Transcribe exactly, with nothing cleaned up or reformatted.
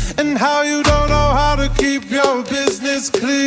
and how you don't know how to keep your business clean.